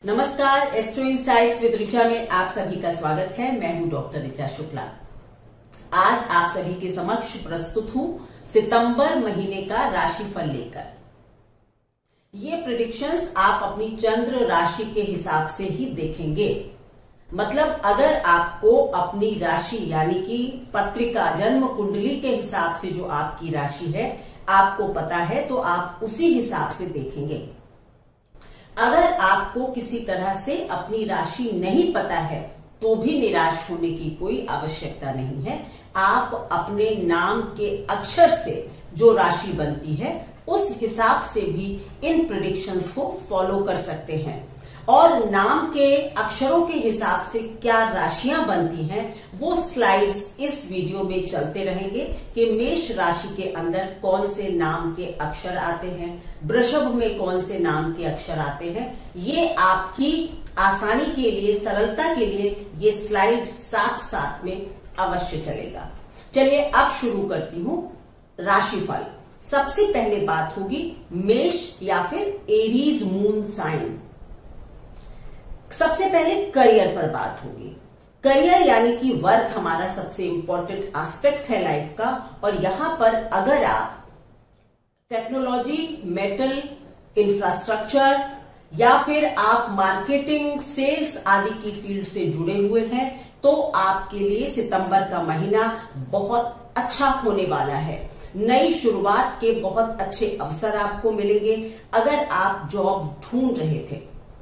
नमस्कार, astro insights with Richa में आप सभी का स्वागत है। मैं हूं डॉक्टर ऋचा शुक्ला। आज आप सभी के समक्ष प्रस्तुत हूं सितंबर महीने का राशिफल लेकर। ये प्रेडिक्शंस आप अपनी चंद्र राशि के हिसाब से ही देखेंगे। मतलब अगर आपको अपनी राशि यानी कि पत्रिका जन्म कुंडली के हिसाब से जो आपकी राशि है आपको पता है तो आप उसी हिसाब से देखेंगे। अगर आपको किसी तरह से अपनी राशि नहीं पता है तो भी निराश होने की कोई आवश्यकता नहीं है। आप अपने नाम के अक्षर से जो राशि बनती है उस हिसाब से भी इन प्रेडिक्शंस को फॉलो कर सकते हैं। और नाम के अक्षरों के हिसाब से क्या राशियां बनती हैं वो स्लाइड्स इस वीडियो में चलते रहेंगे कि मेष राशि के अंदर कौन से नाम के अक्षर आते हैं, वृषभ में कौन से नाम के अक्षर आते हैं। ये आपकी आसानी के लिए, सरलता के लिए ये स्लाइड साथ साथ में अवश्य चलेगा। चलिए अब शुरू करती हूं राशिफल। सबसे पहले बात होगी मेष या फिर एरीज मून साइन। सबसे पहले करियर पर बात होगी। करियर यानी कि वर्क हमारा सबसे इंपॉर्टेंट एस्पेक्ट है लाइफ का, और यहां पर अगर आप टेक्नोलॉजी, मेटल, इंफ्रास्ट्रक्चर या फिर आप मार्केटिंग, सेल्स आदि की फील्ड से जुड़े हुए हैं तो आपके लिए सितंबर का महीना बहुत अच्छा होने वाला है। नई शुरुआत के बहुत अच्छे अवसर आपको मिलेंगे। अगर आप जॉब ढूंढ रहे थे,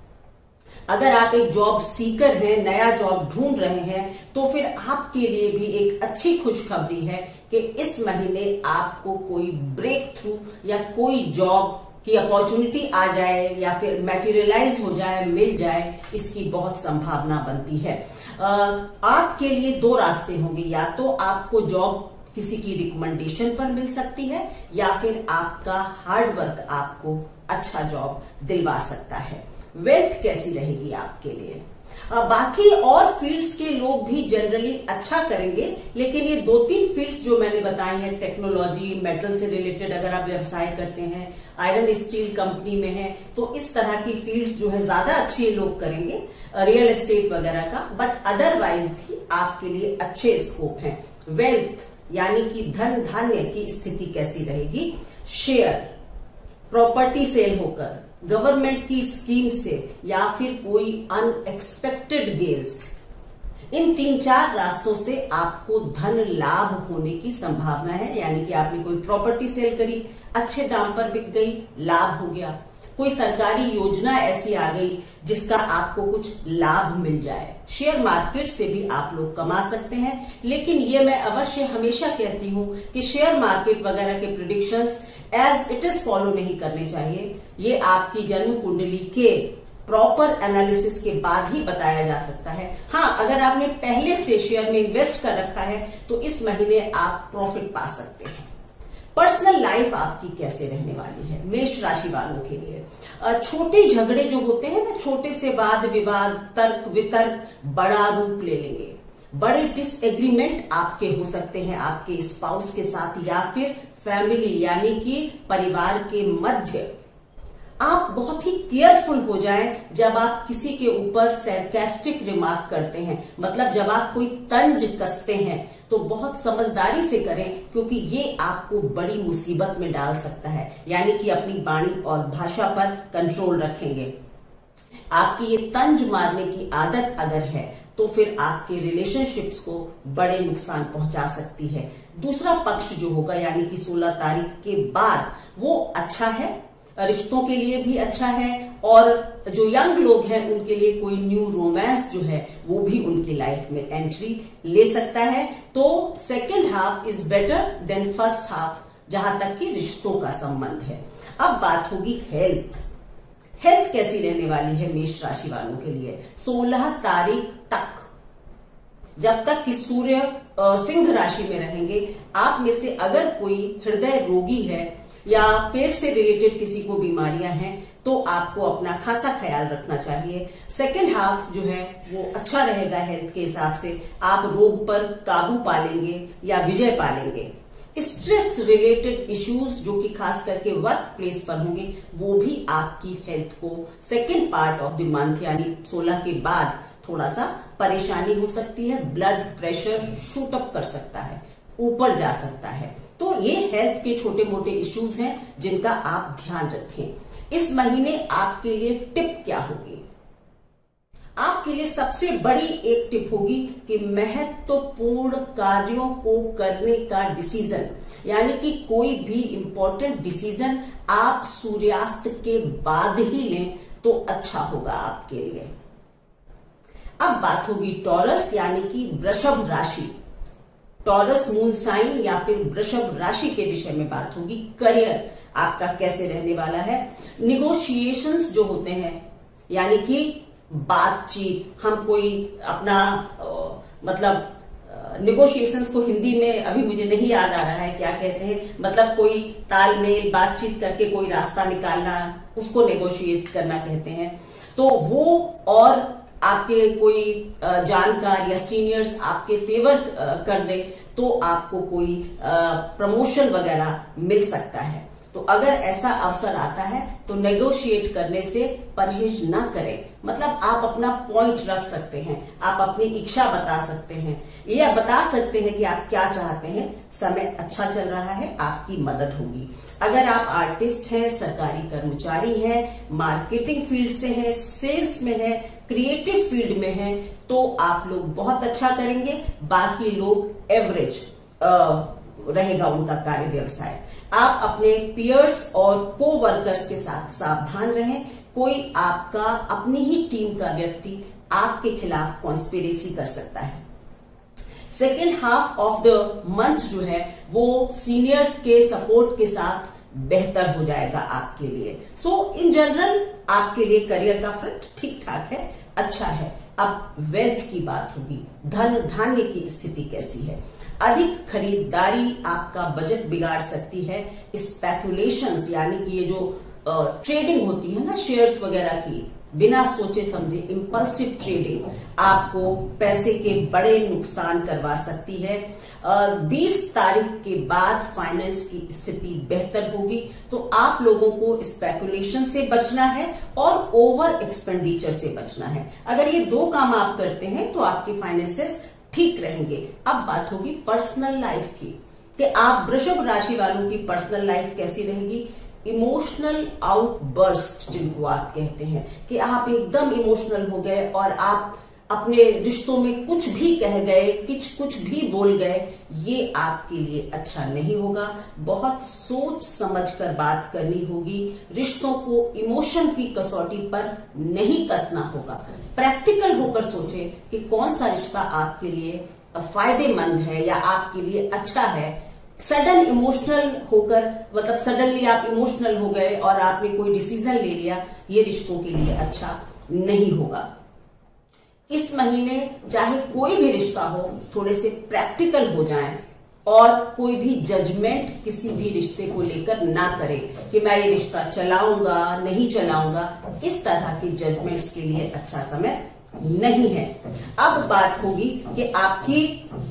अगर आप एक जॉब सीकर हैं, नया जॉब ढूंढ रहे हैं, तो फिर आपके लिए भी एक अच्छी खुशखबरी है कि इस महीने आपको कोई ब्रेक थ्रू या कोई जॉब की अपॉर्चुनिटी आ जाए या फिर मैटेरियलाइज हो जाए, मिल जाए, इसकी बहुत संभावना बनती है। आपके लिए दो रास्ते होंगे, या तो आपको जॉब किसी की रिकमेंडेशन पर मिल सकती है या फिर आपका हार्डवर्क आपको अच्छा जॉब दिलवा सकता है। वेल्थ कैसी रहेगी आपके लिए? बाकी और फील्ड्स के लोग भी जनरली अच्छा करेंगे, लेकिन ये दो तीन फील्ड्स जो मैंने बताई हैं, टेक्नोलॉजी, मेटल से रिलेटेड अगर आप व्यवसाय करते हैं, आयरन स्टील कंपनी में है, तो इस तरह की फील्ड्स जो है ज्यादा अच्छे लोग करेंगे, रियल एस्टेट वगैरह का। बट अदरवाइज भी आपके लिए अच्छे स्कोप हैं। वेल्थ यानी कि धन धान्य की स्थिति कैसी रहेगी? शेयर, प्रॉपर्टी सेल होकर, गवर्नमेंट की स्कीम से, या फिर कोई अनएक्सपेक्टेड गेज, इन 3-4 रास्तों से आपको धन लाभ होने की संभावना है। यानी कि आपने कोई प्रॉपर्टी सेल करी, अच्छे दाम पर बिक गई, लाभ हो गया। कोई सरकारी योजना ऐसी आ गई जिसका आपको कुछ लाभ मिल जाए। शेयर मार्केट से भी आप लोग कमा सकते हैं, लेकिन ये मैं अवश्य हमेशा कहती हूं कि शेयर मार्केट वगैरह के predictions as it is follow नहीं करने चाहिए। ये आपकी जन्म कुंडली के प्रॉपर एनालिसिस के बाद ही बताया जा सकता है। हाँ, अगर आपने पहले से शेयर में इन्वेस्ट कर रखा है तो इस महीने आप प्रॉफिट पा सकते हैं। पर्सनल लाइफ आपकी कैसे रहने वाली है मेष राशि वालों के लिए? छोटे झगड़े जो होते हैं ना, छोटे से वाद विवाद, तर्क वितर्क बड़ा रूप ले लेंगे। बड़े डिसएग्रीमेंट आपके हो सकते हैं आपके स्पाउस के साथ या फिर फैमिली यानी कि परिवार के मध्य। आप बहुत ही केयरफुल हो जाएं जब आप किसी के ऊपर सरकास्टिक रिमार्क करते हैं। मतलब जब आप कोई तंज कसते हैं तो बहुत समझदारी से करें, क्योंकि ये आपको बड़ी मुसीबत में डाल सकता है। यानी कि अपनी वाणी और भाषा पर कंट्रोल रखेंगे। आपकी ये तंज मारने की आदत अगर है तो फिर आपके रिलेशनशिप्स को बड़े नुकसान पहुंचा सकती है। दूसरा पक्ष जो होगा यानी कि 16 तारीख के बाद वो अच्छा है, रिश्तों के लिए भी अच्छा है, और जो यंग लोग हैं उनके लिए कोई न्यू रोमांस जो है वो भी उनकी लाइफ में एंट्री ले सकता है। तो second half is better than first half जहां तक कि रिश्तों का संबंध है। अब बात होगी हेल्थ। हेल्थ कैसी रहने वाली है मेष राशि वालों के लिए? 16 तारीख तक, जब तक कि सूर्य सिंह राशि में रहेंगे, आप में से अगर कोई हृदय रोगी है या पेट से रिलेटेड किसी को बीमारियां हैं तो आपको अपना खासा ख्याल रखना चाहिए। सेकेंड हाफ जो है वो अच्छा रहेगा हेल्थ के हिसाब से। आप रोग पर काबू पा लेंगे या विजय पा लेंगे। स्ट्रेस रिलेटेड इश्यूज जो कि खास करके वर्क प्लेस पर होंगे, वो भी आपकी हेल्थ को second part of the month यानी 16 के बाद थोड़ा सा परेशानी हो सकती है। ब्लड प्रेशर शूट अप कर सकता है, ऊपर जा सकता है। तो ये हेल्थ के छोटे मोटे इश्यूज हैं जिनका आप ध्यान रखें। इस महीने आपके लिए टिप क्या होगी? आपके लिए सबसे बड़ी एक टिप होगी कि महत्वपूर्ण कार्यों को करने का डिसीजन, यानी कि कोई भी इंपॉर्टेंट डिसीजन आप सूर्यास्त के बाद ही लें तो अच्छा होगा आपके लिए। अब बात होगी टॉरस यानी कि वृषभ राशि। टॉरस मून साइन या फिर वृषभ राशि के विषय में बात होगी। करियर आपका कैसे रहने वाला है? निगोशिएशंस जो होते हैं, यानी कि बातचीत, हम कोई अपना मतलब निगोशिएशंस को हिंदी में अभी मुझे नहीं याद आ रहा है क्या कहते हैं, मतलब कोई तालमेल बातचीत करके कोई रास्ता निकालना, उसको नेगोशिएट करना कहते हैं। तो वो, और आपके कोई जानकार या सीनियर्स आपके फेवर कर दे तो आपको कोई प्रमोशन वगैरह मिल सकता है। तो अगर ऐसा अवसर आता है तो नेगोशिएट करने से परहेज ना करें। मतलब आप अपना पॉइंट रख सकते हैं, आप अपनी इच्छा बता सकते हैं, या बता सकते हैं कि आप क्या चाहते हैं। समय अच्छा चल रहा है, आपकी मदद होगी। अगर आप आर्टिस्ट हैं, सरकारी कर्मचारी हैं, मार्केटिंग फील्ड से हैं, सेल्स में हैं, क्रिएटिव फील्ड में हैं, तो आप लोग बहुत अच्छा करेंगे। बाकी लोग एवरेज रहेगा उनका कार्य व्यवसाय। आप अपने पियर्स और को वर्कर्स के साथ सावधान रहें। कोई आपका अपनी ही टीम का व्यक्ति आपके खिलाफ कॉन्स्पिरेसी कर सकता है। Second half of the month जो है वो सीनियर्स के सपोर्ट के साथ बेहतर हो जाएगा आपके लिए। सो इन जनरल आपके लिए करियर का फ्रंट ठीक ठाक है, अच्छा है। अब वेल्थ की बात होगी। धन धान्य की स्थिति कैसी है? अधिक खरीदारी आपका बजट बिगाड़ सकती है। स्पेकुलेशंस यानी कि ये जो ट्रेडिंग होती है ना शेयर्स वगैरह की, बिना सोचे समझे इंपल्सिव ट्रेडिंग आपको पैसे के बड़े नुकसान करवा सकती है। 20 तारीख के बाद फाइनेंस की स्थिति बेहतर होगी। तो आप लोगों को स्पेकुलेशन से बचना है और ओवर एक्सपेंडिचर से बचना है। अगर ये दो काम आप करते हैं तो आपके फाइनेंसेस ठीक रहेंगे। अब बात होगी पर्सनल लाइफ की, कि आप वृषभ राशि वालों की पर्सनल लाइफ कैसी रहेगी। इमोशनल आउटबर्स्ट जिनको आप कहते हैं, कि आप एकदम इमोशनल हो गए और आप अपने रिश्तों में कुछ भी कह गए, कुछ भी बोल गए, ये आपके लिए अच्छा नहीं होगा। बहुत सोच समझकर बात करनी होगी। रिश्तों को इमोशन की कसौटी पर नहीं कसना होगा। प्रैक्टिकल होकर सोचें कि कौन सा रिश्ता आपके लिए फायदेमंद है या आपके लिए अच्छा है। सडन इमोशनल होकर, मतलब सडनली आप इमोशनल हो गए और आपने कोई डिसीजन ले लिया, ये रिश्तों के लिए अच्छा नहीं होगा। इस महीने चाहे कोई भी रिश्ता हो, थोड़े से प्रैक्टिकल हो जाएं और कोई भी जजमेंट किसी भी रिश्ते को लेकर ना करें कि मैं ये रिश्ता चलाऊंगा नहीं चलाऊंगा। इस तरह के जजमेंट्स के लिए अच्छा समय नहीं है। अब बात होगी कि आपकी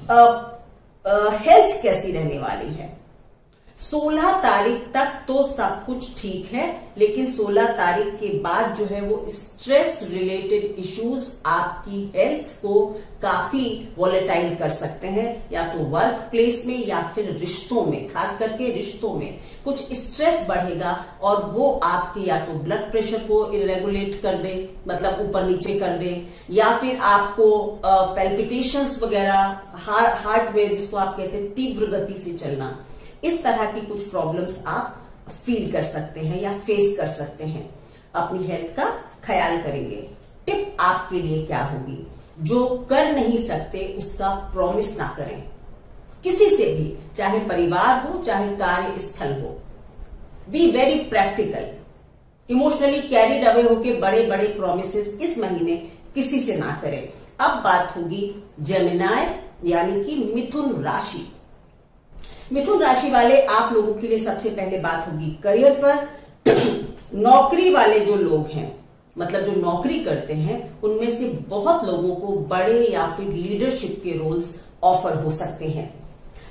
हेल्थ कैसी रहने वाली है। 16 तारीख तक तो सब कुछ ठीक है, लेकिन 16 तारीख के बाद जो है वो स्ट्रेस रिलेटेड इश्यूज आपकी हेल्थ को काफी वॉलेटाइल कर सकते हैं। या तो वर्क प्लेस में या फिर रिश्तों में, खास करके रिश्तों में कुछ स्ट्रेस बढ़ेगा और वो आपके या तो ब्लड प्रेशर को इरेगुलेट कर दे, मतलब ऊपर नीचे कर दे, या फिर आपको पैल्पिटेशंस वगैरह, हार्ट में जिसको आप कहते हैं तीव्र गति से चलना, इस तरह की कुछ प्रॉब्लम्स आप फील कर सकते हैं या फेस कर सकते हैं। अपनी हेल्थ का ख्याल करेंगे। टिप आपके लिए क्या होगी? जो कर नहीं सकते उसका प्रॉमिस ना करें किसी से भी, चाहे परिवार हो चाहे कार्यस्थल हो। Be very practical. Emotionally carried away होके बड़े बड़े प्रोमिसेस इस महीने किसी से ना करें। अब बात होगी जेमिनाई यानी कि मिथुन राशि। मिथुन राशि वाले आप लोगों के लिए सबसे पहले बात होगी करियर पर। नौकरी वाले जो लोग हैं, मतलब जो नौकरी करते हैं, उनमें से बहुत लोगों को बड़े या फिर लीडरशिप के रोल्स ऑफर हो सकते हैं।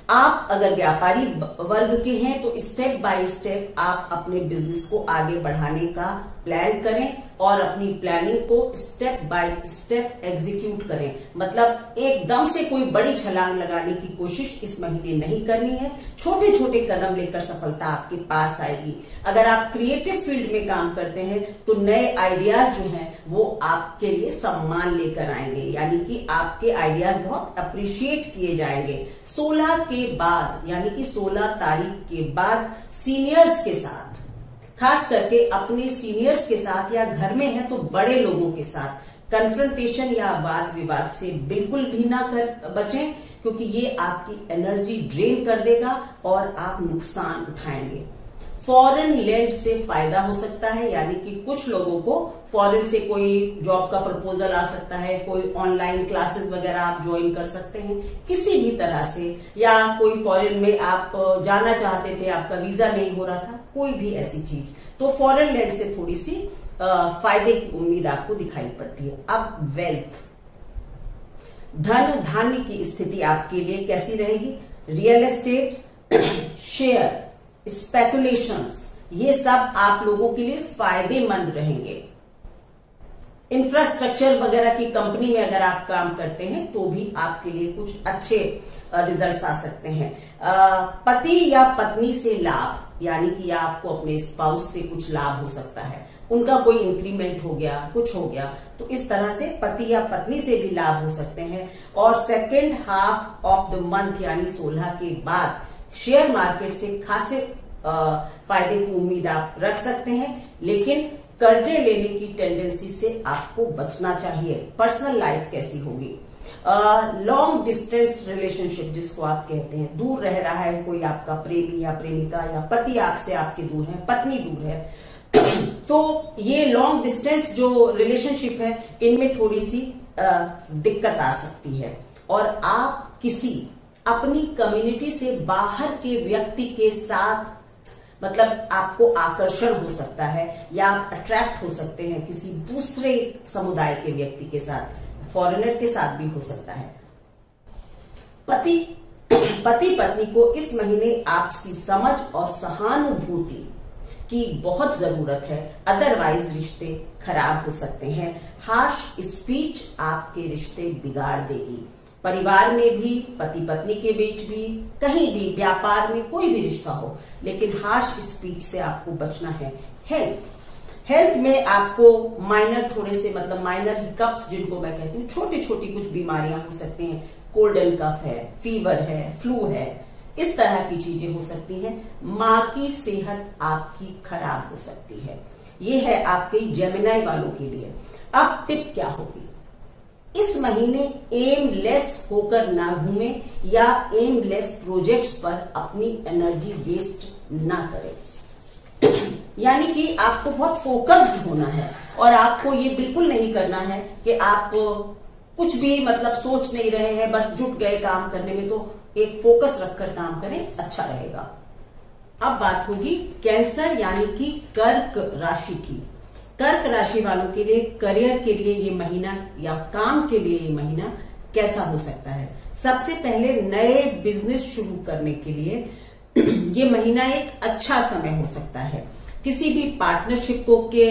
आप अगर व्यापारी वर्ग के हैं तो स्टेप बाय स्टेप आप अपने बिजनेस को आगे बढ़ाने का प्लान करें और अपनी प्लानिंग को स्टेप बाय स्टेप एग्जीक्यूट करें। मतलब एकदम से कोई बड़ी छलांग लगाने की कोशिश इस महीने नहीं करनी है। छोटे छोटे कदम लेकर सफलता आपके पास आएगी। अगर आप क्रिएटिव फील्ड में काम करते हैं तो नए आइडियाज जो हैं वो आपके लिए सम्मान लेकर आएंगे, यानी कि आपके आइडियाज बहुत अप्रिशिएट किए जाएंगे। 16 के बाद यानी कि 16 तारीख के बाद सीनियर्स के साथ, खास करके अपने सीनियर्स के साथ या घर में है तो बड़े लोगों के साथ कन्फ्रंटेशन या वाद विवाद से बिल्कुल भी ना बचें, क्योंकि ये आपकी एनर्जी ड्रेन कर देगा और आप नुकसान उठाएंगे। फॉरेन लैंड से फायदा हो सकता है, यानी कि कुछ लोगों को फॉरेन से कोई जॉब का प्रपोजल आ सकता है, कोई ऑनलाइन क्लासेस वगैरह आप ज्वाइन कर सकते हैं किसी भी तरह से, या कोई फॉरेन में आप जाना चाहते थे, आपका वीजा नहीं हो रहा था, कोई भी ऐसी चीज, तो फॉरेन लैंड से थोड़ी सी फायदे की उम्मीद आपको दिखाई पड़ती है। अब वेल्थ, धन धान्य की स्थिति आपके लिए कैसी रहेगी? रियल एस्टेट, शेयर, स्पेकुलेशंस, ये सब आप लोगों के लिए फायदेमंद रहेंगे। इंफ्रास्ट्रक्चर वगैरह की कंपनी में अगर आप काम करते हैं तो भी आपके लिए कुछ अच्छे रिजल्ट्स आ सकते हैं। पति या पत्नी से लाभ, यानी कि आपको अपने स्पाउस से कुछ लाभ हो सकता है, उनका कोई इंक्रीमेंट हो गया, कुछ हो गया, तो इस तरह से पति या पत्नी से भी लाभ हो सकते हैं। और second half of the month यानी 16 के बाद शेयर मार्केट से खासे फायदे की उम्मीद आप रख सकते हैं, लेकिन कर्जे लेने की टेंडेंसी से आपको बचना चाहिए। पर्सनल लाइफ कैसी होगी? लॉन्ग डिस्टेंस रिलेशनशिप जिसको आप कहते हैं, दूर रह रहा है कोई आपका प्रेमी या प्रेमिका, या पति आपसे आपके दूर है, पत्नी दूर है, तो ये लॉन्ग डिस्टेंस जो रिलेशनशिप है इनमें थोड़ी सी दिक्कत आ सकती है। और आप किसी अपनी कम्युनिटी से बाहर के व्यक्ति के साथ, मतलब आपको आकर्षण हो सकता है या आप अट्रैक्ट हो सकते हैं किसी दूसरे समुदाय के व्यक्ति के साथ, फॉरेनर के साथ भी हो सकता है। पति पत्नी को इस महीने आपसी समझ और सहानुभूति की बहुत जरूरत है, अदरवाइज रिश्ते खराब हो सकते हैं। हार्श स्पीच आपके रिश्ते बिगाड़ देगी। परिवार में भी, पति पत्नी के बीच भी, कहीं भी, व्यापार में, कोई भी रिश्ता हो, लेकिन हार्श स्पीच से आपको बचना है। हेल्थ में आपको माइनर थोड़े से, मतलब माइनर हिकअप्स जिनको मैं कहती हूँ, छोटी छोटी कुछ बीमारियां हो सकती हैं। कोल्ड एंड कफ है, फीवर है, फ्लू है, इस तरह की चीजें हो सकती हैं। माँ की सेहत आपकी खराब हो सकती है। ये है आपके जेमिनाई वालों के लिए। अब टिप क्या होगी? इस महीने एमलेस होकर ना घूमे या एमलेस प्रोजेक्ट्स पर अपनी एनर्जी वेस्ट ना करें। यानी कि आपको बहुत फोकस्ड होना है और आपको ये बिल्कुल नहीं करना है कि आप कुछ भी मतलब सोच नहीं रहे हैं, बस जुट गए काम करने में, तो एक फोकस रखकर काम करें, अच्छा रहेगा। अब बात होगी कैंसर यानी कि कर्क राशि की। कर्क राशि वालों के लिए करियर के लिए ये महीना या काम के लिए ये महीना कैसा हो सकता है? सबसे पहले नए बिजनेस शुरू करने के लिए ये महीना एक अच्छा समय हो सकता है, किसी भी पार्टनरशिप को के।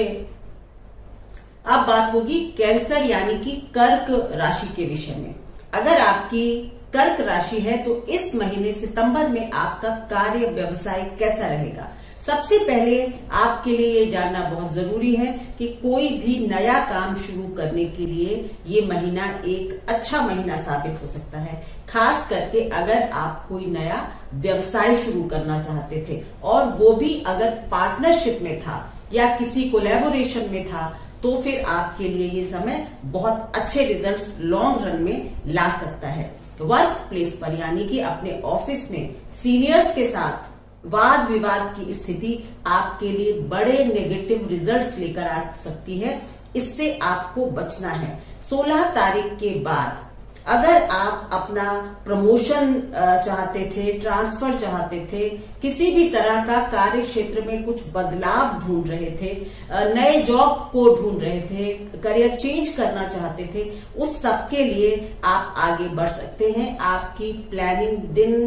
अब बात होगी कैंसर यानी कि कर्क राशि के विषय में। अगर आपकी कर्क राशि है तो इस महीने सितंबर में आपका कार्य व्यवसाय कैसा रहेगा? सबसे पहले आपके लिए ये जानना बहुत जरूरी है कि कोई भी नया काम शुरू करने के लिए ये महीना एक अच्छा महीना साबित हो सकता है, खास करके अगर आप कोई नया व्यवसाय शुरू करना चाहते थे और वो भी अगर पार्टनरशिप में था या किसी कोलैबोरेशन में था, तो फिर आपके लिए ये समय बहुत अच्छे रिजल्ट्स लॉन्ग रन में ला सकता है। वर्क प्लेस पर यानी कि अपने ऑफिस में सीनियर्स के साथ वाद विवाद की स्थिति आपके लिए बड़े नेगेटिव रिजल्ट्स लेकर आ सकती है, इससे आपको बचना है। 16 तारीख के बाद अगर आप अपना प्रमोशन चाहते थे, ट्रांसफर चाहते थे, किसी भी तरह का कार्य क्षेत्र में कुछ बदलाव ढूंढ रहे थे, नए जॉब को ढूंढ रहे थे, करियर चेंज करना चाहते थे, उस सब के लिए आप आगे बढ़ सकते हैं। आपकी प्लानिंग दिन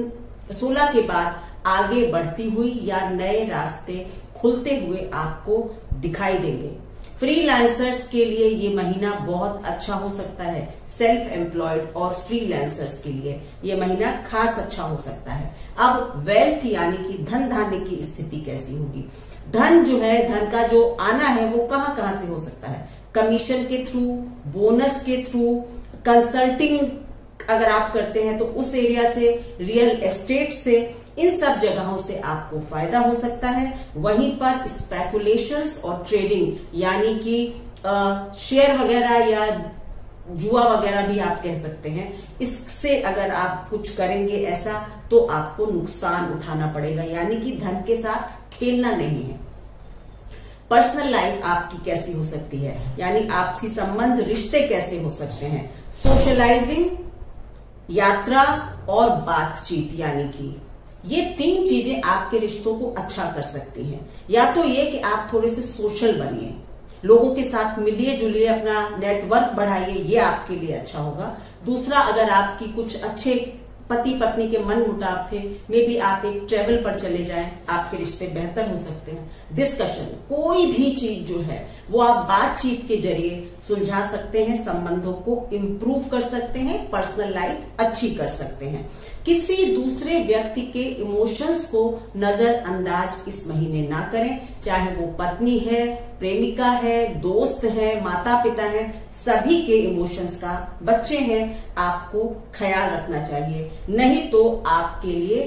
16 के बाद आगे बढ़ती हुई या नए रास्ते खुलते हुए आपको दिखाई देंगे। फ्रीलांसर्स के लिए ये महीना बहुत अच्छा हो सकता है। सेल्फ एम्प्लॉयड और फ्रीलांसर्स के लिए ये महीना खास अच्छा हो सकता है। अब वेल्थ यानी कि धन धान्य की स्थिति कैसी होगी? धन जो है, धन का जो आना है वो कहां कहां से हो सकता है? कमीशन के थ्रू, बोनस के थ्रू, कंसल्टिंग अगर आप करते हैं तो उस एरिया से, रियल एस्टेट से, इन सब जगहों से आपको फायदा हो सकता है। वहीं पर स्पेकुलेशंस और ट्रेडिंग यानी कि शेयर वगैरह या जुआ वगैरह भी आप कह सकते हैं, इससे अगर आप कुछ करेंगे ऐसा तो आपको नुकसान उठाना पड़ेगा, यानी कि धन के साथ खेलना नहीं है। पर्सनल लाइफ आपकी कैसी हो सकती है, यानी आपसी संबंध, रिश्ते कैसे हो सकते हैं? सोशलाइजिंग, यात्रा और बातचीत, यानी कि ये 3 चीजें आपके रिश्तों को अच्छा कर सकती हैं। या तो ये कि आप थोड़े से सोशल बनिए, लोगों के साथ मिलिए जुलिए, अपना नेटवर्क बढ़ाइए, ये आपके लिए अच्छा होगा। दूसरा, अगर आपकी कुछ अच्छे पति पत्नी के मन मुटाव थे, मे बी आप एक ट्रेवल पर चले जाएं, आपके रिश्ते बेहतर हो सकते हैं। डिस्कशन, कोई भी चीज जो है वो आप बातचीत के जरिए सुलझा सकते हैं, संबंधों को इम्प्रूव कर सकते हैं, पर्सनल लाइफ अच्छी कर सकते हैं। किसी दूसरे व्यक्ति के इमोशंस को नजरअंदाज इस महीने ना करें, चाहे वो पत्नी है, प्रेमिका है, दोस्त है, माता पिता है, सभी के इमोशंस का, बच्चे हैं, आपको ख्याल रखना चाहिए। नहीं तो आपके लिए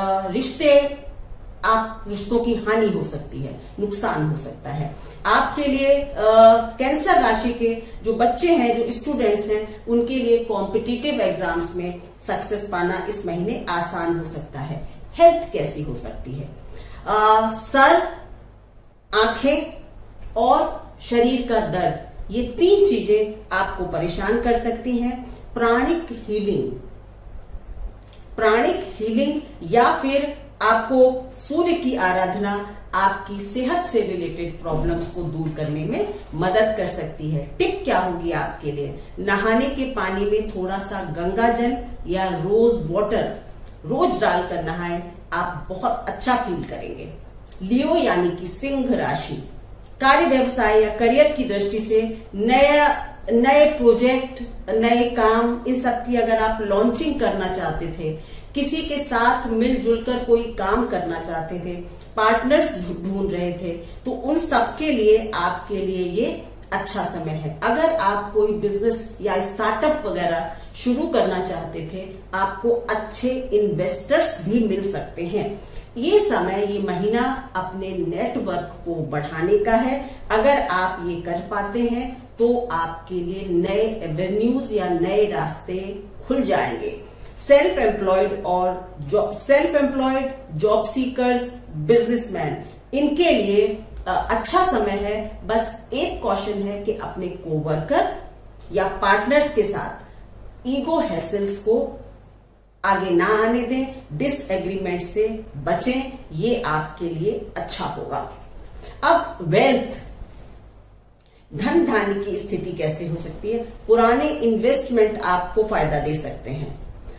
रिश्तों की हानि हो सकती है, नुकसान हो सकता है। आपके लिए कैंसर राशि के जो बच्चे हैं, जो स्टूडेंट्स हैं, उनके लिए कॉम्पिटिटिव एग्जाम्स में सक्सेस पाना इस महीने आसान हो सकता है। हेल्थ कैसी हो सकती है? सर, आंखें और शरीर का दर्द, ये 3 चीजें आपको परेशान कर सकती हैं। प्राणिक हीलिंग या फिर आपको सूर्य की आराधना आपकी सेहत से रिलेटेड प्रॉब्लम्स को दूर करने में मदद कर सकती है। टिप क्या होगी आपके लिए? नहाने के पानी में थोड़ा सा गंगा जल या रोज वाटर रोज डालकर नहाएं, आप बहुत अच्छा फील करेंगे। लियो यानी कि सिंह राशि, कार्य व्यवसाय या करियर की दृष्टि से नए प्रोजेक्ट, नए काम, इन सब की अगर आप लॉन्चिंग करना चाहते थे, किसी के साथ मिलजुल कर कोई काम करना चाहते थे, पार्टनर्स ढूंढ रहे थे, तो उन सब के लिए आपके लिए ये अच्छा समय है। अगर आप कोई बिजनेस या स्टार्टअप वगैरह शुरू करना चाहते थे, आपको अच्छे इन्वेस्टर्स भी मिल सकते हैं। ये समय, ये महीना अपने नेटवर्क को बढ़ाने का है। अगर आप ये कर पाते हैं तो आपके लिए नए एवेन्यूज या नए रास्ते खुल जाएंगे। Self employed, job seekers, businessman, इनके लिए अच्छा समय है। बस एक कॉशन है कि अपने कोवर्कर या पार्टनर्स के साथ ईगो हैसल्स को आगे ना आने दें, डिसएग्रीमेंट से बचें, ये आपके लिए अच्छा होगा। अब वेल्थ, धन धान्य की स्थिति कैसे हो सकती है? पुराने इन्वेस्टमेंट आपको फायदा दे सकते हैं।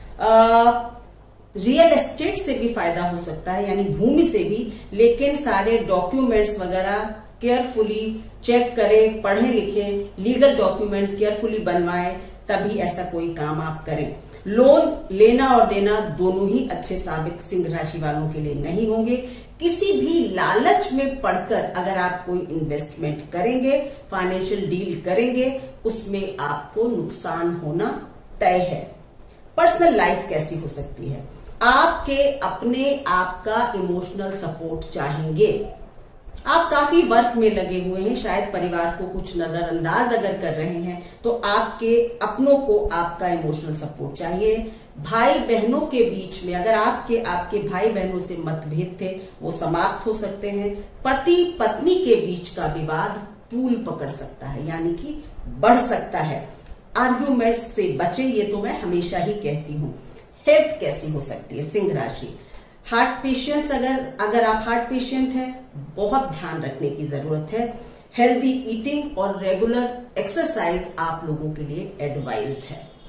रियल एस्टेट से भी फायदा हो सकता है, यानी भूमि से भी, लेकिन सारे डॉक्यूमेंट्स वगैरह केयरफुली चेक करें, पढ़ें लिखें, लीगल डॉक्यूमेंट्स केयरफुली बनवाएं, तभी ऐसा कोई काम आप करें। लोन लेना और देना दोनों ही अच्छे साबित सिंह राशि वालों के लिए नहीं होंगे। किसी भी लालच में पड़कर अगर आप कोई इन्वेस्टमेंट करेंगे, फाइनेंशियल डील करेंगे, उसमें आपको नुकसान होना तय है। पर्सनल लाइफ कैसी हो सकती है? आपके अपने आप का इमोशनल सपोर्ट चाहेंगे। आप काफी वर्क में लगे हुए हैं, शायद परिवार को कुछ नजरअंदाज अगर कर रहे हैं, तो आपके अपनों को आपका इमोशनल सपोर्ट चाहिए। भाई बहनों के बीच में अगर आपके भाई बहनों से मतभेद थे, वो समाप्त हो सकते हैं। पति पत्नी के बीच का विवाद तूल पकड़ सकता है, यानी कि बढ़ सकता है। आर्ग्यूमेंट्स से बचे, ये तो मैं हमेशा ही कहती हूँ। हेल्थ कैसी हो सकती है? सिंह राशि, हार्ट पेशेंट्स, अगर आप हार्ट पेशेंट हैं, बहुत ध्यान रखने की जरूरत है। हेल्दी ईटिंग और रेगुलर एक्सरसाइज आप लोगों के लिए एडवाइज्ड है।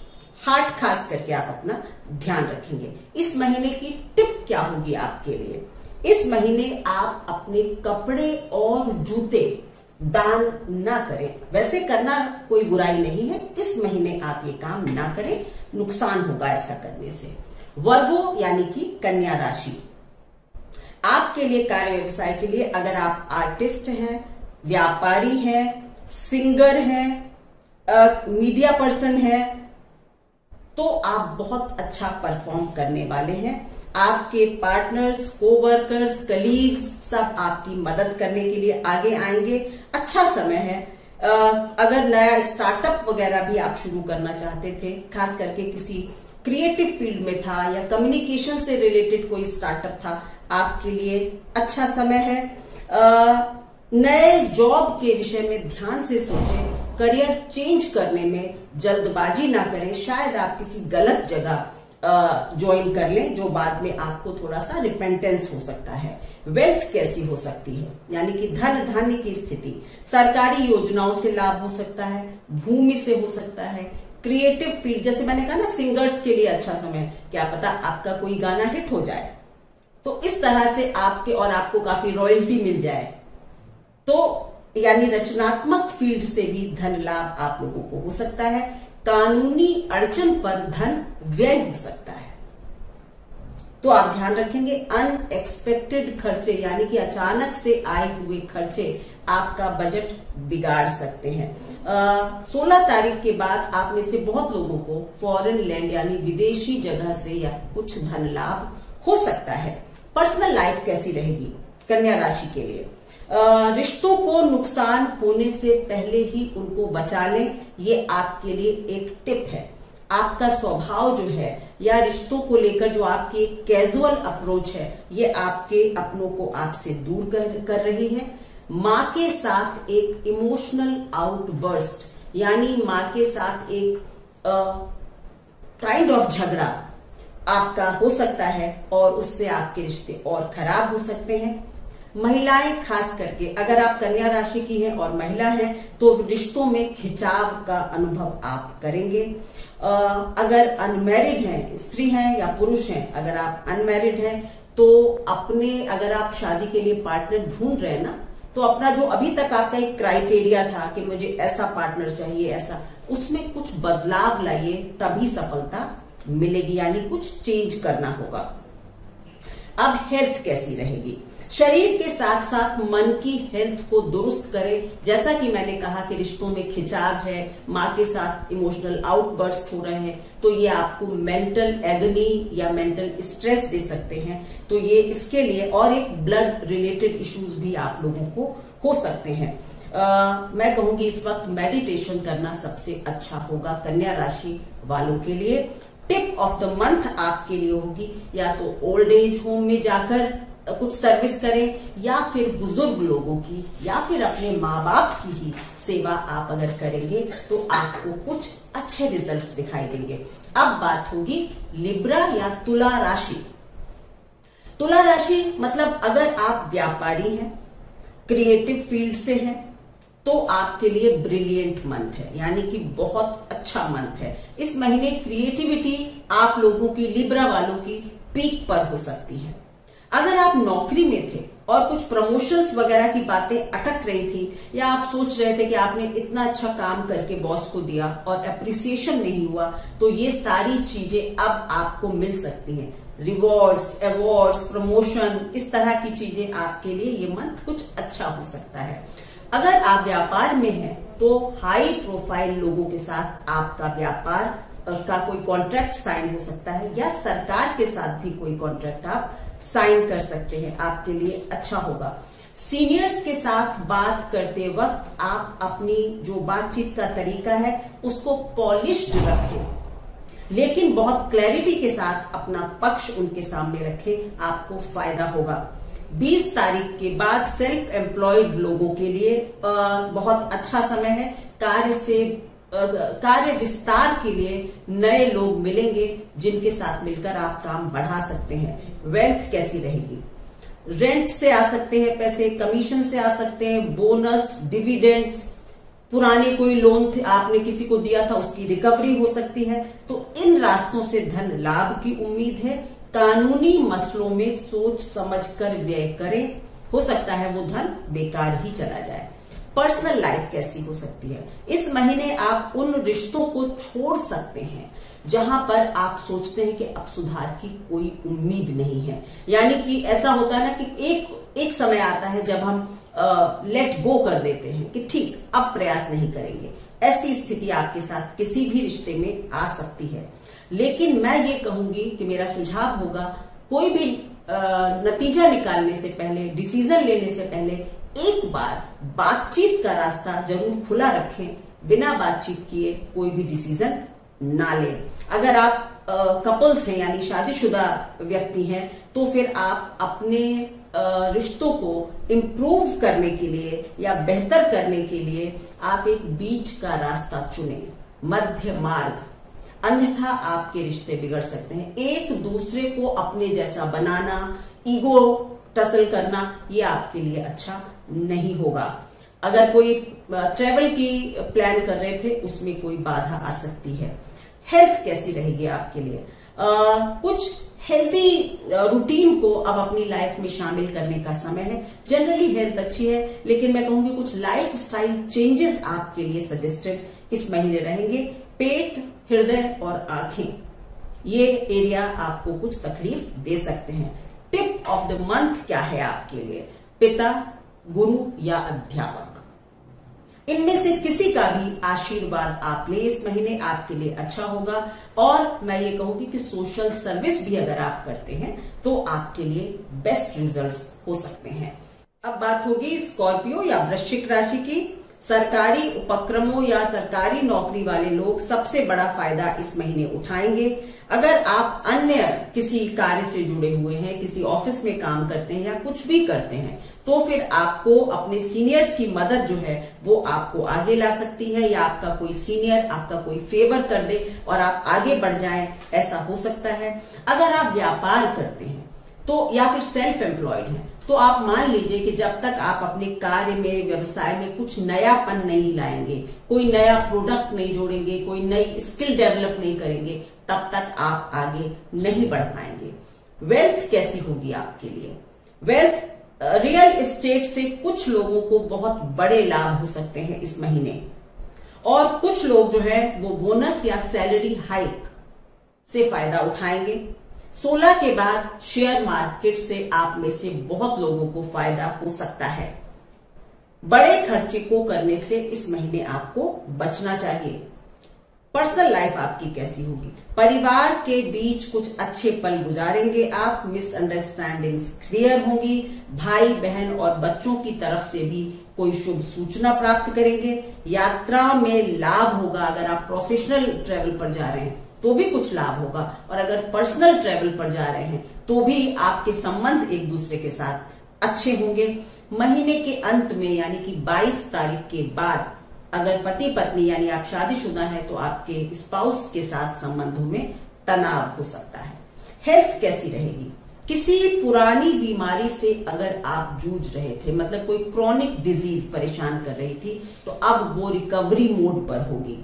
हार्ट खास करके आप अपना ध्यान रखेंगे। इस महीने की टिप क्या होगी आपके लिए? इस महीने आप अपने कपड़े और जूते दान ना करें। वैसे करना कोई बुराई नहीं है, इस महीने आप ये काम ना करें, नुकसान होगा ऐसा करने से। वर्गो यानी कि कन्या राशि, आपके लिए कार्य व्यवसाय के लिए अगर आप आर्टिस्ट हैं, व्यापारी हैं, सिंगर हैं, मीडिया पर्सन हैं, तो आप बहुत अच्छा परफॉर्म करने वाले हैं। आपके पार्टनर्स, कोवर्कर्स, कलीग्स सब आपकी मदद करने के लिए आगे आएंगे। अच्छा समय है। अगर नया स्टार्टअप वगैरह भी आप शुरू करना चाहते थे, खास करके किसी क्रिएटिव फील्ड में था या कम्युनिकेशन से रिलेटेड कोई स्टार्टअप था, आपके लिए अच्छा समय है। नए जॉब के विषय में ध्यान से सोचें, करियर चेंज करने में जल्दबाजी ना करें। शायद आप किसी गलत जगह ज्वाइन कर लें जो बाद में आपको थोड़ा सा रिपेंटेंस हो सकता है। वेल्थ कैसी हो सकती है, यानी कि धन धान्य की स्थिति, सरकारी योजनाओं से लाभ हो सकता है, भूमि से हो सकता है, क्रिएटिव फील्ड, जैसे मैंने कहा ना सिंगर्स के लिए अच्छा समय, क्या पता आपका कोई गाना हिट हो जाए, तो इस तरह से आपके और आपको काफी रॉयल्टी मिल जाए, तो यानी रचनात्मक फील्ड से भी धन लाभ आप लोगों को हो सकता है। कानूनी अड़चन पर धन व्यय हो सकता है, तो आप ध्यान रखेंगे। अनएक्सपेक्टेड खर्चे यानी कि अचानक से आए हुए खर्चे आपका बजट बिगाड़ सकते हैं। 16 तारीख के बाद आप में से बहुत लोगों को फॉरेन लैंड यानी विदेशी जगह से या कुछ धन लाभ हो सकता है। पर्सनल लाइफ कैसी रहेगी कन्या राशि के लिए? रिश्तों को नुकसान होने से पहले ही उनको बचा लें, ये आपके लिए एक टिप है। आपका स्वभाव जो है या रिश्तों को लेकर जो आपकी कैजुअल अप्रोच है, ये आपके अपनों को आपसे दूर कर रही है। माँ के साथ एक इमोशनल आउटबर्स्ट यानी माँ के साथ एक काइंड ऑफ झगड़ा आपका हो सकता है और उससे आपके रिश्ते और खराब हो सकते हैं। महिलाएं खास करके, अगर आप कन्या राशि की हैं और महिला हैं तो रिश्तों में खिंचाव का अनुभव आप करेंगे। अगर अनमैरिड हैं, स्त्री हैं या पुरुष हैं, अगर आप अनमैरिड हैं तो अगर आप शादी के लिए पार्टनर ढूंढ रहे हैं ना, तो अपना जो अभी तक आपका एक क्राइटेरिया था कि मुझे ऐसा पार्टनर चाहिए, ऐसा, उसमें कुछ बदलाव लाइए, तभी सफलता मिलेगी, यानी कुछ चेंज करना होगा। अब हेल्थ कैसी रहेगी? शरीर के साथ साथ मन की हेल्थ को दुरुस्त करें। जैसा कि मैंने कहा कि रिश्तों में खिंचाव है, माँ के साथ इमोशनल आउटबर्स्ट हो रहे हैं, तो ये आपको मेंटल एगनी या मेंटल स्ट्रेस दे सकते हैं। तो ये इसके लिए और एक ब्लड रिलेटेड इश्यूज भी आप लोगों को हो सकते हैं। मैं कहूंगी इस वक्त मेडिटेशन करना सबसे अच्छा होगा कन्या राशि वालों के लिए। टिप ऑफ द मंथ आपके लिए होगी या तो ओल्ड एज होम में जाकर कुछ सर्विस करें, या फिर बुजुर्ग लोगों की या फिर अपने माँ बाप की ही सेवा आप अगर करेंगे तो आपको कुछ अच्छे रिजल्ट्स दिखाई देंगे। अब बात होगी लिब्रा या तुला राशि। तुला राशि मतलब अगर आप व्यापारी हैं, क्रिएटिव फील्ड से हैं, तो आपके लिए ब्रिलियंट मंथ है, यानी कि बहुत अच्छा मंथ है। इस महीने क्रिएटिविटी आप लोगों की, लिब्रा वालों की पीक पर हो सकती है। अगर आप नौकरी में थे और कुछ प्रमोशंस वगैरह की बातें अटक रही थी, या आप सोच रहे थे कि आपने इतना अच्छा काम करके बॉस को दिया और एप्रिसिएशन नहीं हुआ, तो ये सारी चीजें अब आपको मिल सकती हैं। रिवॉर्ड्स, अवार्ड्स, प्रमोशन, इस तरह की चीजें आपके लिए ये मंथ कुछ अच्छा हो सकता है। अगर आप व्यापार में हैं तो हाई प्रोफाइल लोगों के साथ आपका व्यापार का कोई कॉन्ट्रैक्ट साइन हो सकता है, या सरकार के साथ भी कोई कॉन्ट्रैक्ट आप साइन कर सकते हैं, आपके लिए अच्छा होगा। सीनियर्स के साथ बात करते वक्त आप अपनी जो बातचीत का तरीका है उसको पॉलिश्ड रखें, लेकिन बहुत क्लैरिटी के साथ अपना पक्ष उनके सामने रखें, आपको फायदा होगा। 20 तारीख के बाद सेल्फ एम्प्लॉयड लोगों के लिए बहुत अच्छा समय है। कार्य विस्तार के लिए नए लोग मिलेंगे जिनके साथ मिलकर आप काम बढ़ा सकते हैं। वेल्थ कैसी रहेगी? रेंट से आ सकते हैं पैसे, कमीशन से आ सकते हैं, बोनस, डिविडेंड्स, पुराने कोई लोन थे आपने किसी को दिया था उसकी रिकवरी हो सकती है। तो इन रास्तों से धन लाभ की उम्मीद है। कानूनी मसलों में सोच समझकर व्यय करें, हो सकता है वो धन बेकार ही चला जाए। पर्सनल लाइफ कैसी हो सकती है? इस महीने आप उन रिश्तों को छोड़ सकते हैं जहां पर आप सोचते हैं कि अब सुधार की कोई उम्मीद नहीं है। यानी कि ऐसा होता है ना कि एक समय आता है जब हम लेट गो कर देते हैं कि ठीक अब प्रयास नहीं करेंगे। ऐसी स्थिति आपके साथ किसी भी रिश्ते में आ सकती है। लेकिन मैं ये कहूंगी कि मेरा सुझाव होगा, कोई भी नतीजा निकालने से पहले, डिसीजन लेने से पहले एक बार बातचीत का रास्ता जरूर खुला रखें। बिना बातचीत किए कोई भी डिसीजन ना लें। अगर आप कपल्स हैं यानी शादीशुदा व्यक्ति हैं तो फिर आप अपने रिश्तों को इम्प्रूव करने के लिए या बेहतर करने के लिए आप एक बीच का रास्ता चुनें, मध्य मार्ग, अन्यथा आपके रिश्ते बिगड़ सकते हैं। एक दूसरे को अपने जैसा बनाना, ईगो टसल करना, ये आपके लिए अच्छा नहीं होगा। अगर कोई ट्रेवल की प्लान कर रहे थे उसमें कोई बाधा आ सकती है। हेल्थ कैसी रहेगी आपके लिए? कुछ हेल्दी रूटीन को अब अपनी लाइफ में शामिल करने का समय है। जनरली हेल्थ अच्छी है, लेकिन मैं कहूंगी कुछ लाइफ स्टाइल चेंजेस आपके लिए सजेस्टेड इस महीने रहेंगे। पेट, हृदय और आंखें, ये एरिया आपको कुछ तकलीफ दे सकते हैं। टिप ऑफ द मंथ क्या है आपके लिए? पिता, गुरु या अध्यापक, इनमें से किसी का भी आशीर्वाद आप ले, इस महीने आपके लिए अच्छा होगा। और मैं ये कहूंगी कि सोशल सर्विस भी अगर आप करते हैं तो आपके लिए बेस्ट रिजल्ट्स हो सकते हैं। अब बात होगी स्कॉर्पियो या वृश्चिक राशि की। सरकारी उपक्रमों या सरकारी नौकरी वाले लोग सबसे बड़ा फायदा इस महीने उठाएंगे। अगर आप अन्य किसी कार्य से जुड़े हुए हैं, किसी ऑफिस में काम करते हैं या कुछ भी करते हैं, तो फिर आपको अपने सीनियर्स की मदद जो है वो आपको आगे ला सकती है, या आपका कोई सीनियर आपका कोई फेवर कर दे और आप आगे बढ़ जाएं, ऐसा हो सकता है। अगर आप व्यापार करते हैं तो या फिर सेल्फ एम्प्लॉयड हैं तो आप मान लीजिए कि जब तक आप अपने कार्य में, व्यवसाय में कुछ नयापन नहीं लाएंगे, कोई नया प्रोडक्ट नहीं जोड़ेंगे, कोई नई स्किल डेवलप नहीं करेंगे, तब तक आप आगे नहीं बढ़ पाएंगे। वेल्थ कैसी होगी आपके लिए? वेल्थ, रियल एस्टेट से कुछ लोगों को बहुत बड़े लाभ हो सकते हैं इस महीने, और कुछ लोग जो है वो बोनस या सैलरी हाइक से फायदा उठाएंगे। 16 के बाद शेयर मार्केट से आप में से बहुत लोगों को फायदा हो सकता है। बड़े खर्चे को करने से इस महीने आपको बचना चाहिए। पर्सनल लाइफ आपकी कैसी होगी? परिवार के बीच कुछ अच्छे पल गुजारेंगे आप, मिसअंडरस्टैंडिंग्स क्लियर होंगी, भाई बहन और बच्चों की तरफ से भी कोई शुभ सूचना प्राप्त करेंगे। यात्रा में लाभ होगा। अगर आप प्रोफेशनल ट्रेवल पर जा रहे हैं तो भी कुछ लाभ होगा, और अगर पर्सनल ट्रेवल पर जा रहे हैं तो भी आपके संबंध एक दूसरे के साथ अच्छे होंगे। महीने के अंत में यानी कि 22 तारीख के बाद अगर पति पत्नी यानी आप शादीशुदा हैं तो आपके स्पाउस के साथ संबंधों में तनाव हो सकता है। हेल्थ कैसी रहेगी? किसी पुरानी बीमारी से अगर आप जूझ रहे थे, मतलब कोई क्रॉनिक डिजीज परेशान कर रही थी, तो अब वो रिकवरी मोड पर होगी,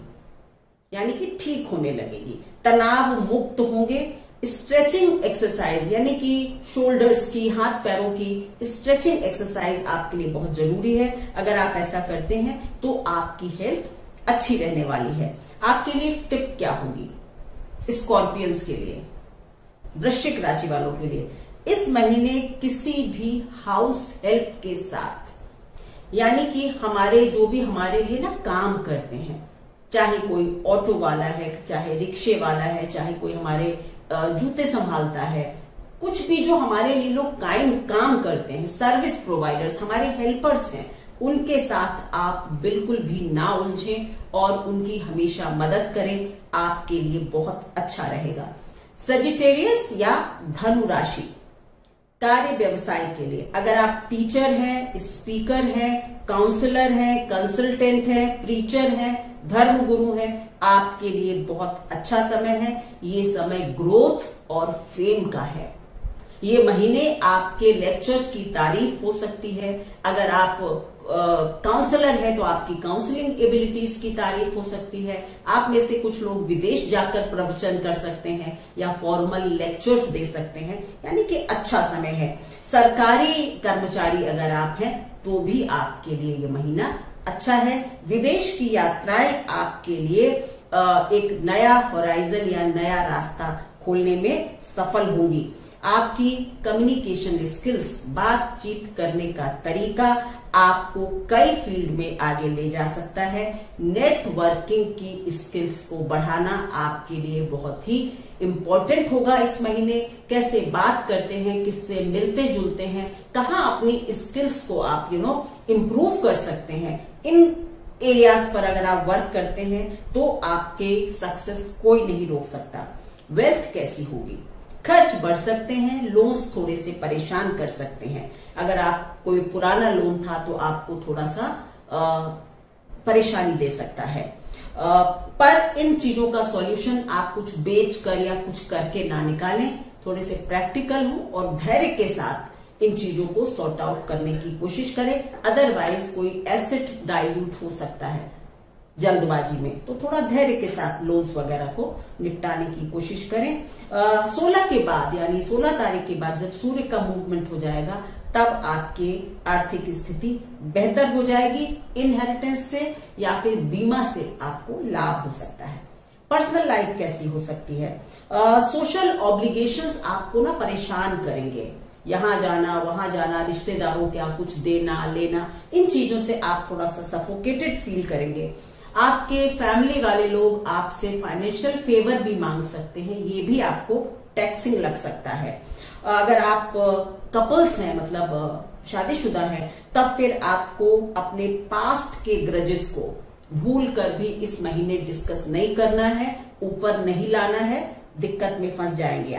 यानी कि ठीक होने लगेगी। तनाव मुक्त होंगे। स्ट्रेचिंग एक्सरसाइज यानी कि शोल्डर्स की, हाथ पैरों की स्ट्रेचिंग एक्सरसाइज आपके लिए बहुत जरूरी है। अगर आप ऐसा करते हैं तो आपकी हेल्थ अच्छी रहने वाली है। आपके लिए टिप क्या होगी स्कॉर्पियंस के लिए, वृश्चिक राशि वालों के लिए? इस महीने किसी भी हाउस हेल्प के साथ, यानी कि हमारे जो भी हमारे लिए ना काम करते हैं, चाहे कोई ऑटो वाला है, चाहे रिक्शे वाला है, चाहे कोई हमारे जूते संभालता है, कुछ भी जो हमारे लिए लोग काम करते हैं, सर्विस प्रोवाइडर्स, हमारे हेल्पर्स हैं, उनके साथ आप बिल्कुल भी ना उलझें और उनकी हमेशा मदद करें। आपके लिए बहुत अच्छा रहेगा। सजिटेरियस या धनु राशि, कार्य व्यवसाय के लिए, अगर आप टीचर हैं, स्पीकर हैं, काउंसलर हैं, कंसल्टेंट हैं, प्रीचर हैं, धर्म गुरु हैं, आपके लिए बहुत अच्छा समय है। ये समय ग्रोथ और फेम का है। ये महीने आपके लेक्चर्स की तारीफ हो सकती है। अगर आप काउंसलर है तो आपकी काउंसलिंग एबिलिटीज की तारीफ हो सकती है। आप में से कुछ लोग विदेश जाकर प्रवचन कर सकते हैं या फॉर्मल लेक्चर्स दे सकते हैं, यानी कि अच्छा समय है। सरकारी कर्मचारी अगर आप हैं तो भी आपके लिए ये महीना अच्छा है। विदेश की यात्राएं आपके लिए एक नया होराइजन या नया रास्ता खोलने में सफल होंगी। आपकी कम्युनिकेशन स्किल्स, बातचीत करने का तरीका आपको कई फील्ड में आगे ले जा सकता है। नेटवर्किंग की स्किल्स को बढ़ाना आपके लिए बहुत ही इंपॉर्टेंट होगा इस महीने। कैसे बात करते हैं, किससे मिलते जुलते हैं, कहाँ अपनी स्किल्स को आप इम्प्रूव कर सकते हैं, इन एरियाज पर अगर आप वर्क करते हैं तो आपके सक्सेस कोई नहीं रोक सकता। वेल्थ कैसी होगी? खर्च बढ़ सकते हैं, लोन्स थोड़े से परेशान कर सकते हैं। अगर आप कोई पुराना लोन था तो आपको थोड़ा सा परेशानी दे सकता है, पर इन चीजों का सॉल्यूशन आप कुछ बेच कर या कुछ करके ना निकालें। थोड़े से प्रैक्टिकल हो और धैर्य के साथ इन चीजों को सॉर्ट आउट करने की कोशिश करें। अदरवाइज कोई एसेट डाइल्यूट हो सकता है जल्दबाजी में, तो थोड़ा धैर्य के साथ लोन्स वगैरह को निपटाने की कोशिश करें। 16 के बाद यानी 16 तारीख के बाद जब सूर्य का मूवमेंट हो जाएगा तब आपकी आर्थिक स्थिति बेहतर हो जाएगी। इनहेरिटेंस से या फिर बीमा से आपको लाभ हो सकता है। पर्सनल लाइफ कैसी हो सकती है? सोशल ऑब्लिगेशंस आपको ना परेशान करेंगे। यहां जाना, वहां जाना, रिश्तेदारों का कुछ देना लेना, इन चीजों से आप थोड़ा सा सफोकेटेड फील करेंगे। आपके फैमिली वाले लोग आपसे फाइनेंशियल फेवर भी मांग सकते हैं, ये भी आपको टैक्सिंग लग सकता है। अगर आप कपल्स हैं, मतलब शादीशुदा हैं, तब फिर आपको अपने पास्ट के ग्रजेस को भूल कर भी इस महीने डिस्कस नहीं करना है, ऊपर नहीं लाना है, दिक्कत में फंस जाएंगे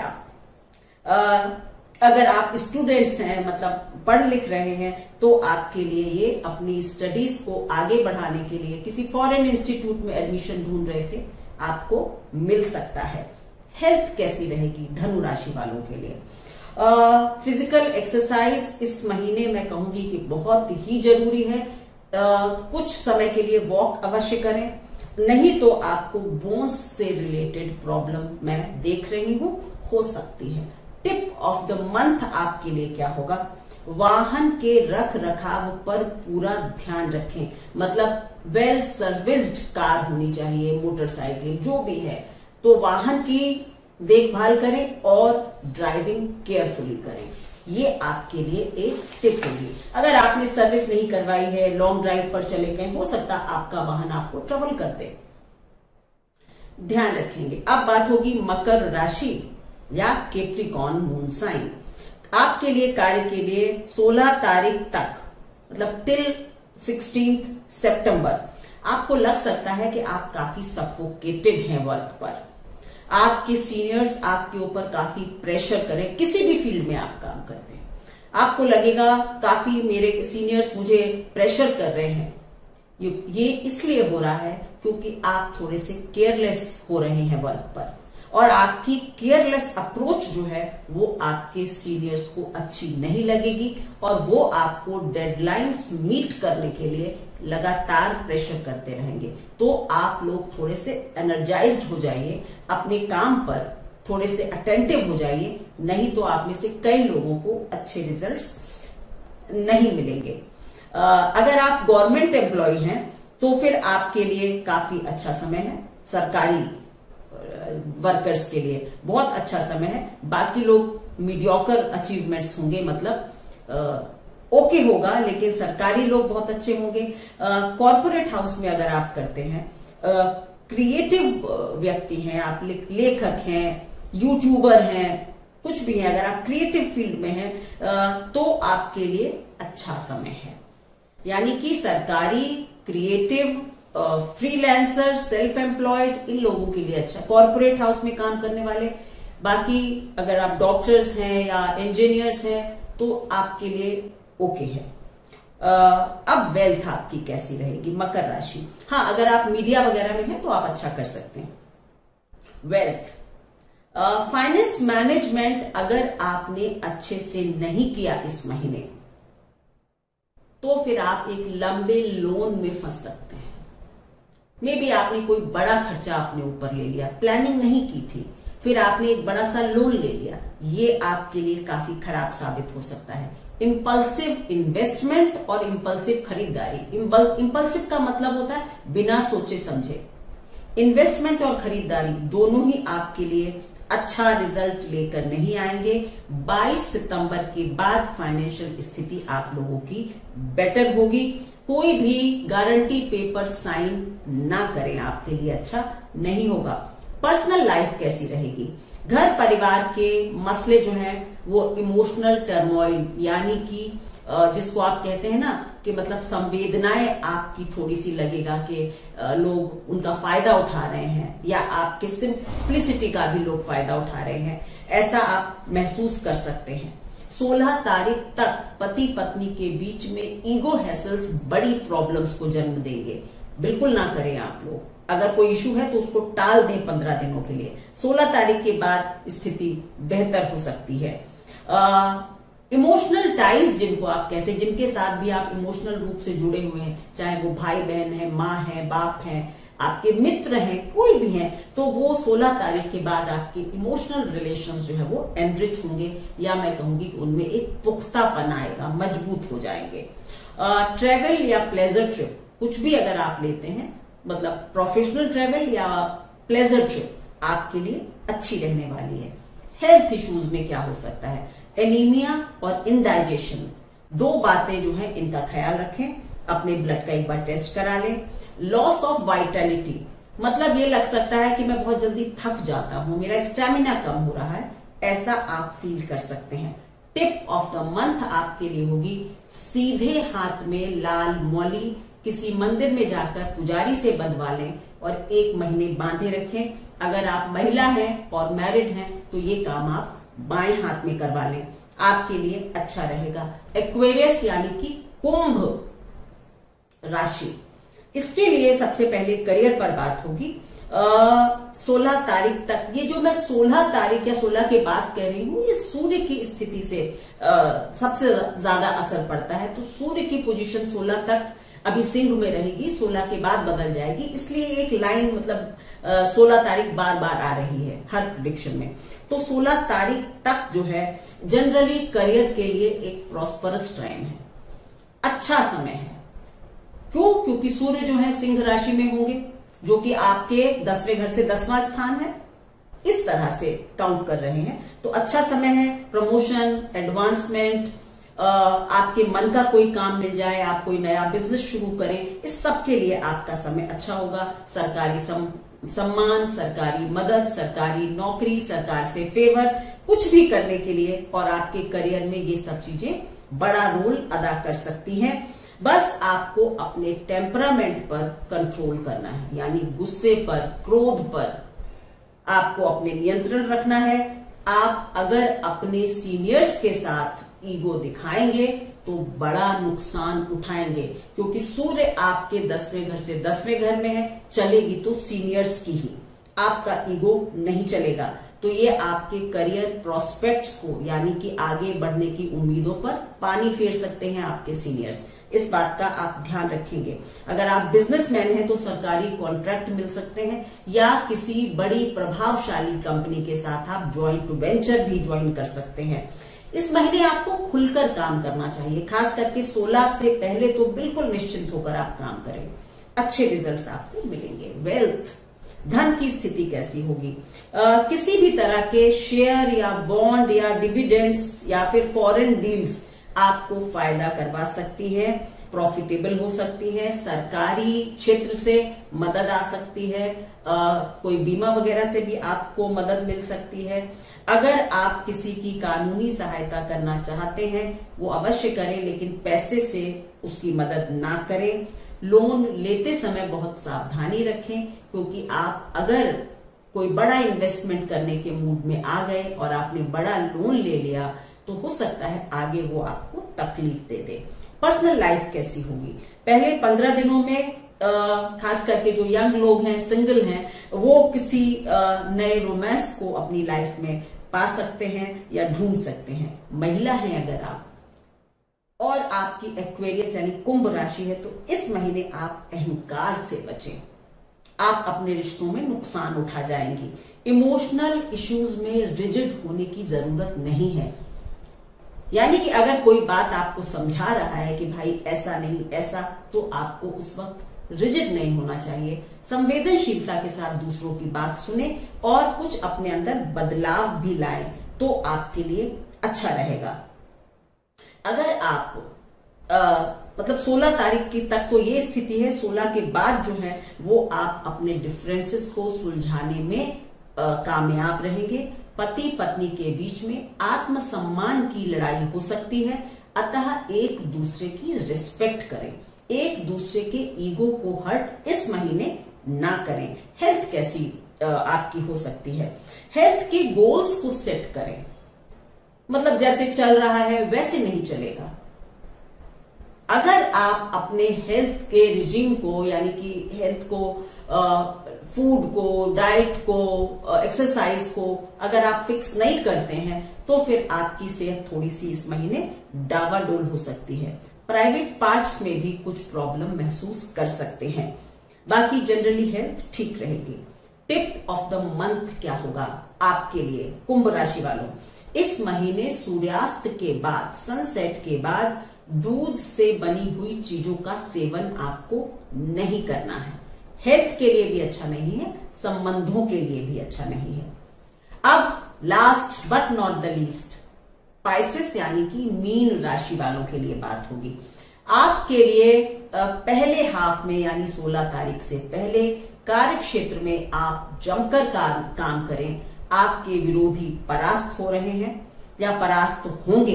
आप। अगर आप स्टूडेंट्स हैं, मतलब पढ़ लिख रहे हैं, तो आपके लिए ये अपनी स्टडीज को आगे बढ़ाने के लिए किसी फॉरेन इंस्टीट्यूट में एडमिशन ढूंढ रहे थे, आपको मिल सकता है। हेल्थ कैसी रहेगी धनु राशि वालों के लिए? फिजिकल एक्सरसाइज इस महीने मैं कहूंगी कि बहुत ही जरूरी है। कुछ समय के लिए वॉक अवश्य करें, नहीं तो आपको बोन्स से रिलेटेड प्रॉब्लम मैं देख रही हूं, हो सकती है। टिप ऑफ द मंथ आपके लिए क्या होगा? वाहन के रख रखाव पर पूरा ध्यान रखें, मतलब वेल सर्विस्ड कार होनी चाहिए, मोटरसाइकिल जो भी है, तो वाहन की देखभाल करें और ड्राइविंग केयरफुली करें। ये आपके लिए एक टिप होगी। अगर आपने सर्विस नहीं करवाई है, लॉन्ग ड्राइव पर चले गए, हो सकता है आपका वाहन आपको ट्रबल कर दे, ध्यान रखेंगे। अब बात होगी मकर राशि या कैप्रिकॉर्न मून साइन। आपके लिए कार्य के लिए 16 तारीख तक, मतलब टिल 16 सितंबर, आपको लग सकता है कि आप काफी सफोकेटेड हैं वर्क पर। आपके सीनियर्स आपके ऊपर काफी प्रेशर करें, किसी भी फील्ड में आप काम करते हैं, आपको लगेगा काफी मेरे सीनियर्स मुझे प्रेशर कर रहे हैं। ये इसलिए हो रहा है क्योंकि आप थोड़े से केयरलेस हो रहे हैं वर्क पर, और आपकी केयरलेस अप्रोच जो है वो आपके सीनियर्स को अच्छी नहीं लगेगी और वो आपको डेडलाइंस मीट करने के लिए लगातार प्रेशर करते रहेंगे। तो आप लोग थोड़े से एनर्जाइज्ड हो जाइए, अपने काम पर थोड़े से अटेंटिव हो जाइए, नहीं तो आप में से कई लोगों को अच्छे रिजल्ट्स नहीं मिलेंगे। अगर आप गवर्नमेंट एम्प्लॉय हैं तो फिर आपके लिए काफी अच्छा समय है। सरकारी वर्कर्स के लिए बहुत अच्छा समय है। बाकी लोग मीडियोकर अचीवमेंट्स होंगे, मतलब ओके होगा, लेकिन सरकारी लोग बहुत अच्छे होंगे। कॉर्पोरेट हाउस में अगर आप करते हैं, क्रिएटिव व्यक्ति हैं आप, लेखक हैं, यूट्यूबर हैं, कुछ भी है, अगर आप क्रिएटिव फील्ड में हैं तो आपके लिए अच्छा समय है। यानी कि सरकारी, क्रिएटिव, फ्रीलांसर, सेल्फ एम्प्लॉयड, इन लोगों के लिए अच्छा। कॉर्पोरेट हाउस में काम करने वाले, बाकी अगर आप डॉक्टर्स हैं या इंजीनियर्स हैं तो आपके लिए ओके है। अब वेल्थ आपकी कैसी रहेगी मकर राशि? हाँ, अगर आप मीडिया वगैरह में हैं तो आप अच्छा कर सकते हैं। वेल्थ, फाइनेंस मैनेजमेंट अगर आपने अच्छे से नहीं किया इस महीने तो फिर आप एक लंबे लोन में फंस सकते हैं। मे बी आपने कोई बड़ा खर्चा अपने ऊपर ले लिया, प्लानिंग नहीं की थी, फिर आपने एक बड़ा सा लोन ले लिया, ये आपके लिए काफी खराब साबित हो सकता है। इंपल्सिव इन्वेस्टमेंट और इंपल्सिव खरीदारी, इंपल्सिव का मतलब होता है बिना सोचे समझे। इन्वेस्टमेंट और खरीदारी दोनों ही आपके लिए अच्छा रिजल्ट लेकर नहीं आएंगे। 22 सितंबर के बाद फाइनेंशियल स्थिति आप लोगों की बेटर होगी। कोई भी गारंटी पेपर साइन ना करें, आपके लिए अच्छा नहीं होगा। पर्सनल लाइफ कैसी रहेगी? घर परिवार के मसले जो हैं वो इमोशनल टर्मोइल, यानी कि जिसको आप कहते हैं ना कि मतलब संवेदनाएं आपकी थोड़ी सी लगेगा कि लोग उनका फायदा उठा रहे हैं या आपके सिंप्लिसिटी का भी लोग फायदा उठा रहे हैं, ऐसा आप महसूस कर सकते हैं। 16 तारीख तक पति पत्नी के बीच में ईगो हैसल्स बड़ी प्रॉब्लम्स को जन्म देंगे। बिल्कुल ना करें आप लोग। अगर कोई इशू है तो उसको टाल दें 15 दिनों के लिए। 16 तारीख के बाद स्थिति बेहतर हो सकती है। इमोशनल टाइज जिनको आप कहते हैं, जिनके साथ भी आप इमोशनल रूप से जुड़े हुए हैं, चाहे वो भाई बहन है, माँ है, बाप है, आपके मित्र हैं, कोई भी हैं, तो वो 16 तारीख के बाद आपके इमोशनल रिलेशंस जो है वो एनरिच होंगे, या मैं कहूंगी कि उनमें एक पुख्तापन आएगा, मजबूत हो जाएंगे। ट्रेवल या प्लेजर ट्रिप कुछ भी अगर आप लेते हैं, मतलब प्रोफेशनल ट्रेवल या प्लेजर ट्रिप, आपके लिए अच्छी रहने वाली है। हेल्थ इश्यूज में क्या हो सकता है? एनीमिया और इंडाइजेशन, दो बातें जो हैं इनका ख्याल रखें। अपने ब्लड का एक बार टेस्ट करा लें। लॉस ऑफ वाइटलिटी, मतलब ये लग सकता है कि मैं बहुत जल्दी थक जाता हूं, मेरा स्टेमिना कम हो रहा है, ऐसा आप फील कर सकते हैं। टिप ऑफ द मंथ आपके लिए होगी सीधे हाथ में लाल मौली किसी मंदिर में जाकर पुजारी से बंधवा लें और 1 महीने बांधे रखें। अगर आप महिला हैं और मैरिड हैं तो ये काम आप बाएं हाथ में करवा लें, आपके लिए अच्छा रहेगा। एक्वेरियस यानी कि कुंभ राशि, इसके लिए सबसे पहले करियर पर बात होगी। 16 तारीख तक, ये जो मैं 16 तारीख या 16 के बाद कह रही हूं, ये सूर्य की स्थिति से सबसे ज्यादा असर पड़ता है। तो सूर्य की पोजीशन 16 तक अभी सिंह में रहेगी, 16 के बाद बदल जाएगी, इसलिए एक लाइन मतलब 16 तारीख बार बार आ रही है हर प्रेडिक्शन में। तो 16 तारीख तक जो है जनरली करियर के लिए एक प्रॉस्परस टाइम है, अच्छा समय है। क्यों? क्योंकि सूर्य जो है सिंह राशि में होंगे, जो कि आपके 10वें घर से 10वां स्थान है, इस तरह से काउंट कर रहे हैं। तो अच्छा समय है, प्रमोशन, एडवांसमेंट, आपके मन का कोई काम मिल जाए, आप कोई नया बिजनेस शुरू करें, इस सब के लिए आपका समय अच्छा होगा। सरकारी सम्मान, सरकारी मदद, सरकारी नौकरी, सरकार से फेवर, कुछ भी करने के लिए और आपके करियर में ये सब चीजें बड़ा रोल अदा कर सकती हैं। बस आपको अपने टेम्परामेंट पर कंट्रोल करना है, यानी गुस्से पर, क्रोध पर आपको अपने नियंत्रण रखना है। आप अगर अपने सीनियर्स के साथ ईगो दिखाएंगे तो बड़ा नुकसान उठाएंगे, क्योंकि सूर्य आपके 10वें घर से 10वें घर में है, चलेगी तो सीनियर्स की ही, आपका ईगो नहीं चलेगा। तो ये आपके करियर प्रोस्पेक्ट्स को, यानी कि आगे बढ़ने की उम्मीदों पर पानी फेर सकते हैं आपके सीनियर्स। इस बात का आप ध्यान रखेंगे। अगर आप बिजनेसमैन हैं तो सरकारी कॉन्ट्रैक्ट मिल सकते हैं, या किसी बड़ी प्रभावशाली कंपनी के साथ आप ज्वाइंट वेंचर भी ज्वाइन कर सकते हैं। इस महीने आपको खुलकर काम करना चाहिए, खास करके 16 से पहले तो बिल्कुल निश्चिंत होकर आप काम करें, अच्छे रिजल्ट्स आपको मिलेंगे। वेल्थ, धन की स्थिति कैसी होगी? किसी भी तरह के शेयर या बॉन्ड या डिविडेंड्स या फिर फॉरेन डील्स आपको फायदा करवा सकती है, प्रॉफिटेबल हो सकती है। सरकारी क्षेत्र से मदद आ सकती है, कोई बीमा वगैरह से भी आपको मदद मिल सकती है। अगर आप किसी की कानूनी सहायता करना चाहते हैं वो अवश्य करें, लेकिन पैसे से उसकी मदद ना करें। लोन लेते समय बहुत सावधानी रखें, क्योंकि आप अगर कोई बड़ा इन्वेस्टमेंट करने के मूड में आ गए और आपने बड़ा लोन ले लिया तो हो सकता है आगे वो आपको तकलीफ दे दे। पर्सनल लाइफ कैसी होगी? पहले 15 दिनों में खास करके जो यंग लोग हैं, सिंगल हैं, वो किसी नए रोमांस को अपनी लाइफ में पा सकते हैं या ढूंढ सकते हैं। महिला हैं अगर आप, और आपकी एक्वेरियस यानी कुंभ राशि है, तो इस महीने आप अहंकार से बचें। आप अपने रिश्तों में नुकसान उठा जाएंगी। इमोशनल इश्यूज में रिजिड होने की जरूरत नहीं है। यानी कि अगर कोई बात आपको समझा रहा है कि भाई ऐसा नहीं ऐसा, तो आपको उस वक्त रिजिड नहीं होना चाहिए। संवेदनशीलता के साथ दूसरों की बात सुने और कुछ अपने अंदर बदलाव भी लाएं, तो आपके लिए अच्छा रहेगा। अगर आप मतलब 16 तारीख की तक तो ये स्थिति है, 16 के बाद जो है वो आप अपने डिफरेंसेस को सुलझाने में कामयाब रहेंगे। पति पत्नी के बीच में आत्मसम्मान की लड़ाई हो सकती है, अतः एक दूसरे की रिस्पेक्ट करें, एक दूसरे के ईगो को हर्ट इस महीने ना करें। हेल्थ कैसी आपकी हो सकती है, हेल्थ के गोल्स को सेट करें। मतलब जैसे चल रहा है वैसे नहीं चलेगा। अगर आप अपने हेल्थ के रिजीम को यानी कि हेल्थ को, फूड को, डाइट को, एक्सरसाइज को अगर आप फिक्स नहीं करते हैं, तो फिर आपकी सेहत थोड़ी सी इस महीने डावाडोल हो सकती है। प्राइवेट पार्ट्स में भी कुछ प्रॉब्लम महसूस कर सकते हैं। बाकी जनरली हेल्थ ठीक रहेगी। टिप ऑफ द मंथ क्या होगा आपके लिए कुंभ राशि वालों? इस महीने सूर्यास्त के बाद, सनसेट के बाद दूध से बनी हुई चीजों का सेवन आपको नहीं करना है। हेल्थ के लिए भी अच्छा नहीं है, संबंधों के लिए भी अच्छा नहीं है। अब last but not the least, spices यानी कि मीन राशि वालों के लिए बात होगी। आपके लिए पहले हाफ में यानी 16 तारीख से पहले कार्य क्षेत्र में आप जमकर काम करें। आपके विरोधी परास्त हो रहे हैं या परास्त होंगे।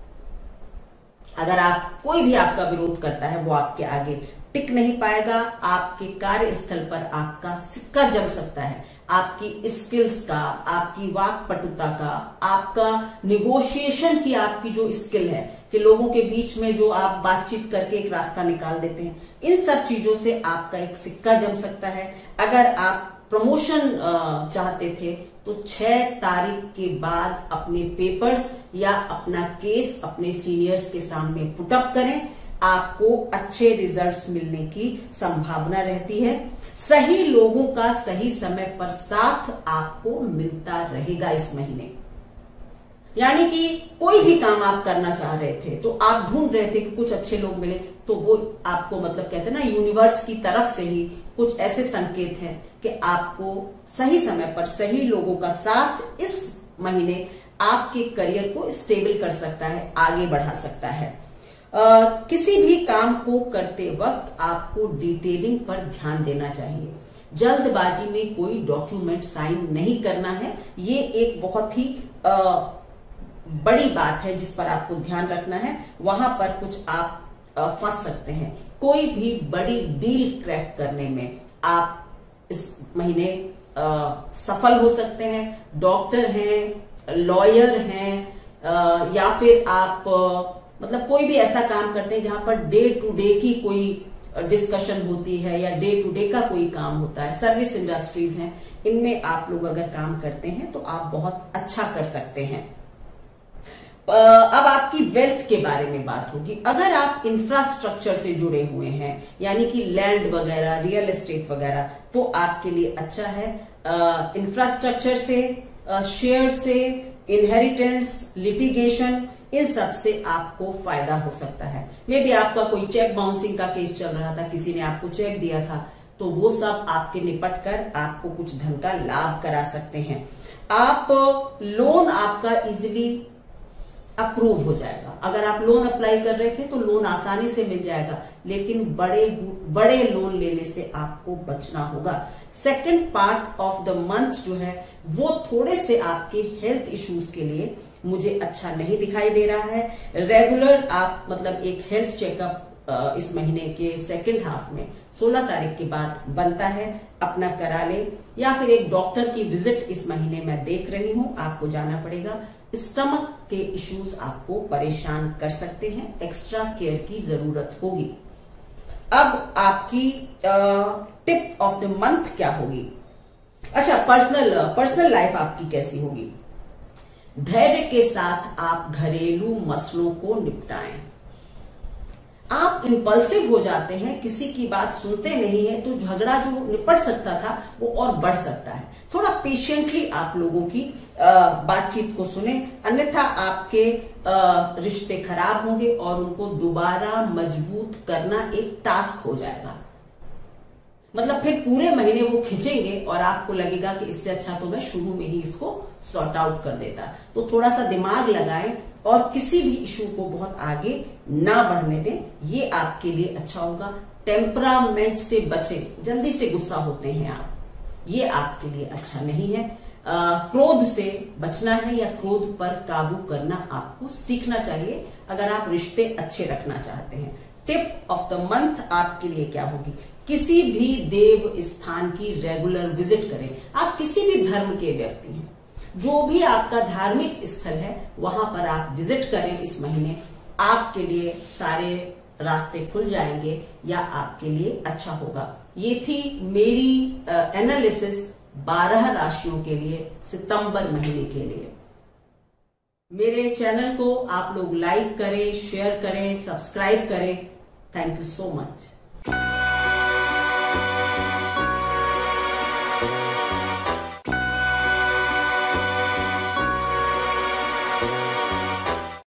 अगर आप कोई भी आपका विरोध करता है वो आपके आगे टिक नहीं पाएगा। आपके कार्यस्थल पर आपका सिक्का जम सकता है। आपकी स्किल्स का, आपकी वाक्पटुता का, आपका निगोशिएशन की आपकी जो स्किल है कि लोगों के बीच में जो आप बातचीत करके एक रास्ता निकाल देते हैं, इन सब चीजों से आपका एक सिक्का जम सकता है। अगर आप प्रमोशन चाहते थे तो 6 तारीख के बाद अपने पेपर्स या अपना केस अपने सीनियर्स के सामने पुटअप करें। आपको अच्छे रिजल्ट्स मिलने की संभावना रहती है। सही लोगों का सही समय पर साथ आपको मिलता रहेगा इस महीने। यानी कि कोई भी काम आप करना चाह रहे थे तो आप ढूंढ रहे थे कि कुछ अच्छे लोग मिले, तो वो आपको मतलब कहते हैं ना, यूनिवर्स की तरफ से ही कुछ ऐसे संकेत हैं कि आपको सही समय पर सही लोगों का साथ इस महीने आपके करियर को स्टेबल कर सकता है, आगे बढ़ा सकता है। किसी भी काम को करते वक्त आपको डिटेलिंग पर ध्यान देना चाहिए। जल्दबाजी में कोई डॉक्यूमेंट साइन नहीं करना है। ये एक बहुत ही बड़ी बात है जिस पर आपको ध्यान रखना है। वहां पर कुछ आप फंस सकते हैं। कोई भी बड़ी डील क्रैक करने में आप इस महीने सफल हो सकते हैं। डॉक्टर हैं, लॉयर हैं, या फिर आप मतलब कोई भी ऐसा काम करते हैं जहां पर डे टू डे की कोई डिस्कशन होती है या डे टू डे का कोई काम होता है। सर्विस इंडस्ट्रीज हैं, इनमें आप लोग अगर काम करते हैं तो आप बहुत अच्छा कर सकते हैं। अब आपकी वेल्थ के बारे में बात होगी। अगर आप इंफ्रास्ट्रक्चर से जुड़े हुए हैं यानी कि लैंड वगैरह, रियल एस्टेट वगैरह, तो आपके लिए अच्छा है। इंफ्रास्ट्रक्चर से, शेयर से, इनहेरिटेंस, लिटिगेशन, इन सब से आपको फायदा हो सकता है। मे बी आपका कोई चेक बाउंसिंग का केस चल रहा था, किसी ने आपको चेक दिया था, तो वो सब आपके निपट कर आपको कुछ धन का लाभ करा सकते हैं। आप लोन आपका इजीली अप्रूव हो जाएगा। अगर आप लोन अप्लाई कर रहे थे तो लोन आसानी से मिल जाएगा, लेकिन बड़े लोन लेने से आपको बचना होगा। Second part of the month जो है वो थोड़े से आपके हेल्थ इश्यूज के लिए मुझे अच्छा नहीं दिखाई दे रहा है। रेगुलर आप मतलब एक हेल्थ चेकअप इस महीने के सेकंड हाफ में 16 तारीख के बाद बनता है, अपना करा ले। या फिर एक डॉक्टर की विजिट इस महीने मैं देख रही हूं, आपको जाना पड़ेगा। स्टमक के इश्यूज आपको परेशान कर सकते हैं, एक्स्ट्रा केयर की जरूरत होगी। अब आपकी टिप ऑफ द मंथ क्या होगी? अच्छा, पर्सनल लाइफ आपकी कैसी होगी? धैर्य के साथ आप घरेलू मसलों को निपटाएं। आप इम्पल्सिव हो जाते हैं, किसी की बात सुनते नहीं है, तो झगड़ा जो निपट सकता था वो और बढ़ सकता है। थोड़ा पेशेंटली आप लोगों की बातचीत को सुने, अन्यथा आपके रिश्ते खराब होंगे और उनको दोबारा मजबूत करना एक टास्क हो जाएगा। मतलब फिर पूरे महीने वो खींचेंगे और आपको लगेगा कि इससे अच्छा तो मैं शुरू में ही इसको सॉर्ट आउट कर देता। तो थोड़ा सा दिमाग लगाएं और किसी भी इशू को बहुत आगे ना बढ़ने दें, ये आपके लिए अच्छा होगा। टेम्परामेंट से बचें, जल्दी से गुस्सा होते हैं आप, ये आपके लिए अच्छा नहीं है। क्रोध से बचना है या क्रोध पर काबू करना आपको सीखना चाहिए अगर आप रिश्ते अच्छे रखना चाहते हैं। टिप ऑफ द मंथ आपके लिए क्या होगी? किसी भी देव स्थान की रेगुलर विजिट करें। आप किसी भी धर्म के व्यक्ति हैं, जो भी आपका धार्मिक स्थल है वहां पर आप विजिट करें इस महीने, आपके लिए सारे रास्ते खुल जाएंगे या आपके लिए अच्छा होगा। ये थी मेरी एनालिसिस 12 राशियों के लिए सितंबर महीने के लिए। मेरे चैनल को आप लोग लाइक करें, शेयर करें, सब्सक्राइब करें। Thank you so much.